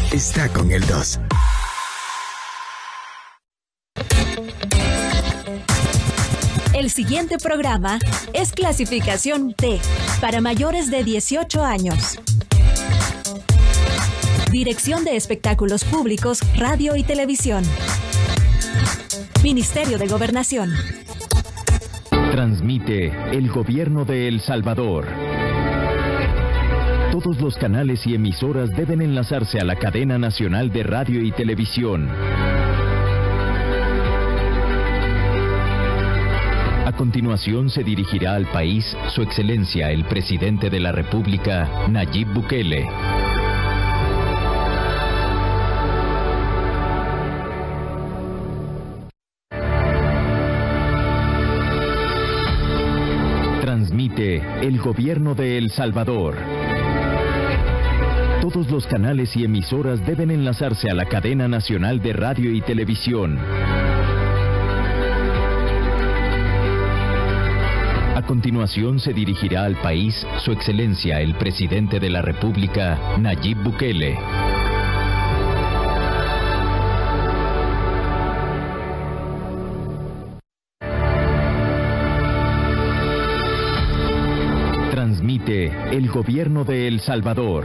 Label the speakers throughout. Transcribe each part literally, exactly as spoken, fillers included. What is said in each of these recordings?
Speaker 1: está con el dos.
Speaker 2: El siguiente programa es clasificación T, para mayores de dieciocho años. Dirección de Espectáculos Públicos, Radio y Televisión. Ministerio de Gobernación.
Speaker 3: Transmite el Gobierno de El Salvador. Todos los canales y emisoras deben enlazarse a la cadena nacional de radio y televisión. A continuación se dirigirá al país Su Excelencia el Presidente de la República, Nayib Bukele. Transmite el Gobierno de El Salvador. Todos los canales y emisoras deben enlazarse a la cadena nacional de radio y televisión. A continuación se dirigirá al país Su Excelencia el Presidente de la República, Nayib Bukele. Transmite el Gobierno de El Salvador.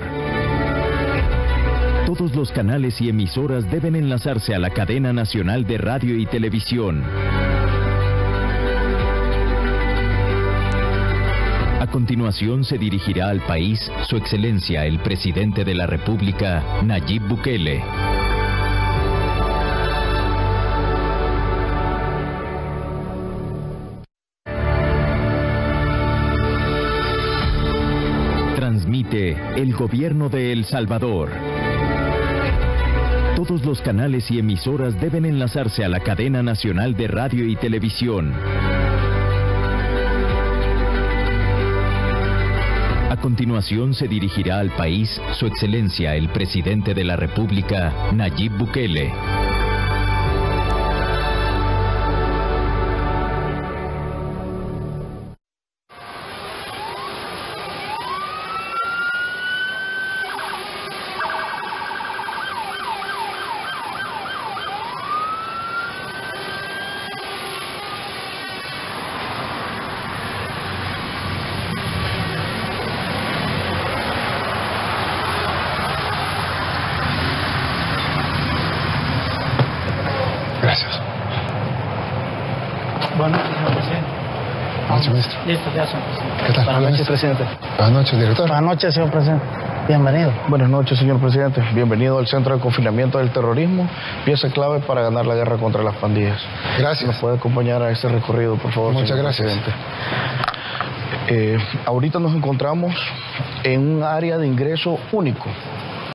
Speaker 3: Todos los canales y emisoras deben enlazarse a la cadena nacional de radio y televisión. A continuación se dirigirá al país Su Excelencia el Presidente de la República, Nayib Bukele. Transmite el Gobierno de El Salvador. Todos los canales y emisoras deben enlazarse a la cadena nacional de radio y televisión. A continuación se dirigirá al país Su Excelencia el Presidente de la República, Nayib Bukele.
Speaker 4: Gracias.
Speaker 5: Buenas noches, señor presidente.
Speaker 4: Buenas noches, ministro.
Speaker 5: Listo, ya, señor presidente.
Speaker 4: ¿Qué tal?
Speaker 5: Buenas noches, presidente.
Speaker 4: Buenas noches, director.
Speaker 5: Buenas noches, señor presidente. Bienvenido.
Speaker 6: Buenas noches, señor presidente. Bienvenido al Centro de Confinamiento del Terrorismo, pieza clave para ganar la guerra contra las pandillas.
Speaker 4: Gracias.
Speaker 6: ¿Nos puede acompañar a este recorrido, por favor?
Speaker 4: Muchas
Speaker 6: señor
Speaker 4: gracias.
Speaker 6: presidente? Eh, ahorita nos encontramos en un área de ingreso único